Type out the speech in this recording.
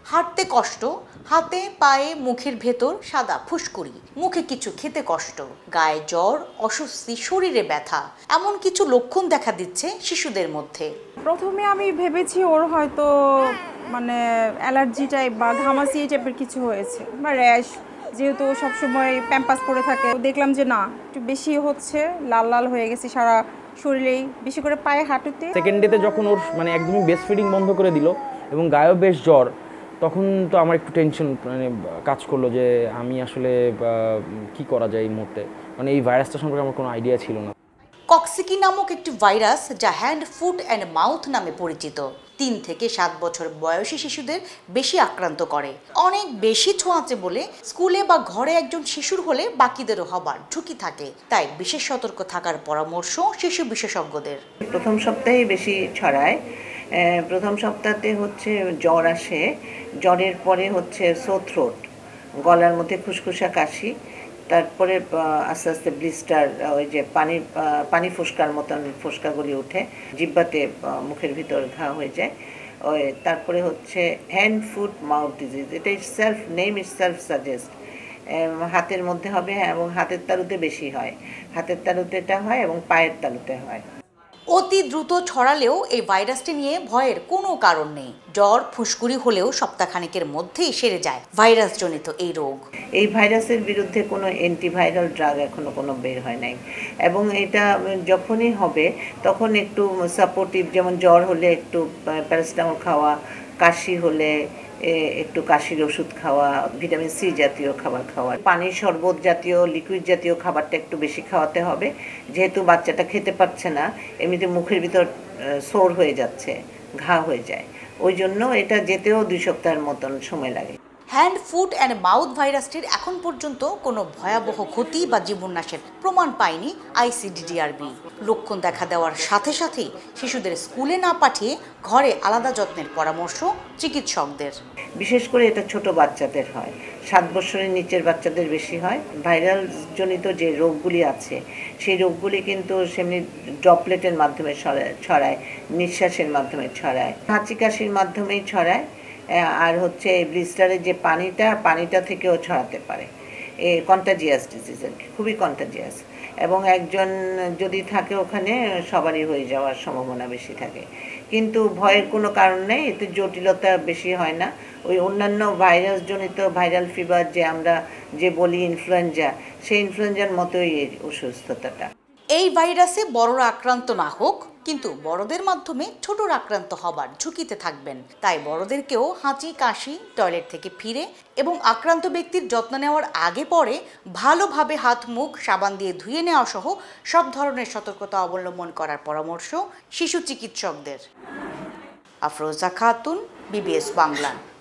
হাঁটতে কষ্ট, হাতে পায়ে মুখের ভেতর সাদা ফুসকুড়ি, মুখে কিছু খেতে কষ্ট, গায়ে জ্বর, অস্বস্তি, শরীরে ব্যথা, এমন কিছু লক্ষণ দেখা দিচ্ছে শিশুদের মধ্যে। প্রথমে আমি ভেবেছি ওর হয়তো মানে অ্যালার্জি টাইপ বা ঘামাচি টাইপের কিছু হয়েছে বা র্যাশ, যেহেতু সবসময় প্যাম্পাস পরে থাকে। দেখলাম যে না, একটু বেশি হচ্ছে, লাল লাল হয়ে গেছে সারা শরীরেই, বেশি করে পায়ে হাঁটুতে। সেকেন্ড ডেতে যখন ওর মানে একদমই ব্রেস্ট ফিডিং বন্ধ করে দিল এবং গায়েও বেশ জ্বর, তখন তো আমার একটু টেনশন মানে কাজ করলো যে আমি আসলে কি করা যায় এই মুহূর্তে। মানে এই ভাইরাসটা সম্পর্কে আমার কোনো আইডিয়া ছিল না। কক্সিকি নামক একটি ভাইরাস, যা হ্যান্ড, ফুট অ্যান্ড মাউথ নামে পরিচিত, 3 থেকে 7 বছর বয়সী শিশুদের বেশি আক্রান্ত করে। অনেক বেশি ছোঁয়াচে বলে স্কুলে বা ঘরে একজন শিশুর হলে বাকিদেরও হবার ঝুঁকি থাকে, তাই বিশেষ সতর্ক থাকার পরামর্শ শিশু বিশেষজ্ঞদের। প্রথম সপ্তাহে বেশি ছড়ায়। প্রথম সপ্তাহে হচ্ছে জ্বর আসে, জ্বরের পরে হচ্ছে সোর থ্রোট, গলার মধ্যে খুসখুসা কাশি, তারপরে আস্তে আস্তে ব্লিস্টার, ওই যে পানি ফোসকার মতন ফোসকাগুলি উঠে, জিহ্বাতে মুখের ভিতর ঘা হয়ে যায়। ওই তারপরে হচ্ছে হ্যান্ড, ফুট, মাউথ ডিজিজ, এটা self name is self suggest. হাতের মধ্যে হবে এবং হাতের তালুতে বেশি হয়, হাতের তালুতে এটা হয় এবং পায়ের তালুতে হয়। অতি দ্রুত ছড়ালেও এই ভাইরাসটি নিয়ে ভয়ের কোনো কারণ নেই। জ্বর, ফুসকুড়ি হলেও সপ্তাহখানেকের মধ্যেই সেরে যায় ভাইরাসজনিত এই রোগ। এই ভাইরাসের বিরুদ্ধে কোনো অ্যান্টিভাইরাল ড্রাগ এখনো কোনো বের হয় নাই, এবং এটা যখনই হবে তখন একটু সাপোর্টিভ, যেমন জ্বর হলে একটু প্যারাসিটামল খাওয়া, কাশি হলে একটু কাশির ওষুধ খাওয়া, ভিটামিন সি জাতীয় খাবার খাওয়া, পানির শরবত জাতীয় লিকুইড জাতীয় খাবারটা একটু বেশি খাওয়াতে হবে, যেহেতু বাচ্চাটা খেতে পারছে না, এমনিতে মুখের ভিতর সোর হয়ে যাচ্ছে, ঘা হয়ে যায়, ওই জন্য এটা যেতেও 2 সপ্তাহের মতন সময় লাগে। হ্যান্ড, ফুট অ্যান্ড মাউথ ভাইরাসটির এখন পর্যন্ত কোনো ভয়াবহ ক্ষতি বা জীবননাশের প্রমাণ পায়নি আইসিডিডিআরবি। লক্ষণ দেখা দেওয়ার সাথে সাথেই শিশুদের স্কুলে না পাঠিয়ে ঘরে আলাদা যত্নের পরামর্শ চিকিৎসকদের। বিশেষ করে এটা ছোট বাচ্চাদের হয়, 7 বছরের নিচের বাচ্চাদের বেশি হয়। ভাইরাল জনিত যে রোগগুলি আছে সেই রোগগুলি কিন্তু সেমনি ড্রপলেটের মাধ্যমে ছড়ায়, নিঃশ্বাসের মাধ্যমে ছড়ায়, হাঁচি কাশির মাধ্যমেই ছড়ায়, আর হচ্ছে ব্লিস্টারের যে পানিটা থেকেও ছড়াতে পারে। কন্টাজিয়াস ডিজিজ, খুবই কন্টাজিয়াস, এবং একজন যদি থাকে ওখানে সবারই হয়ে যাওয়ার সম্ভাবনা বেশি থাকে। কিন্তু ভয়ের কোনো কারণ নেই, এতে জটিলতা বেশি হয় না। ওই অন্যান্য ভাইরাসজনিত ভাইরাল ফিভার যে আমরা যে বলি ইনফ্লুয়েঞ্জা, সেই ইনফ্লুয়েঞ্জার মতোই এই অসুস্থতাটা। এই ভাইরাসে বড়রা আক্রান্ত না হোক, কিন্তু বড়দের মাধ্যমে ছোটরা আক্রান্ত হবার ঝুঁকিতে থাকবেন। তাই বড়দেরকেও হাঁচি, কাশি, টয়লেট থেকে ফিরে এবং আক্রান্ত ব্যক্তির যত্ন নেওয়ার আগে পরে ভালোভাবে হাত মুখ সাবান দিয়ে ধুয়ে নেওয়া সহ সব ধরনের সতর্কতা অবলম্বন করার পরামর্শ শিশু চিকিৎসকদের। আফরোজা খাতুন, BBS বাংলা।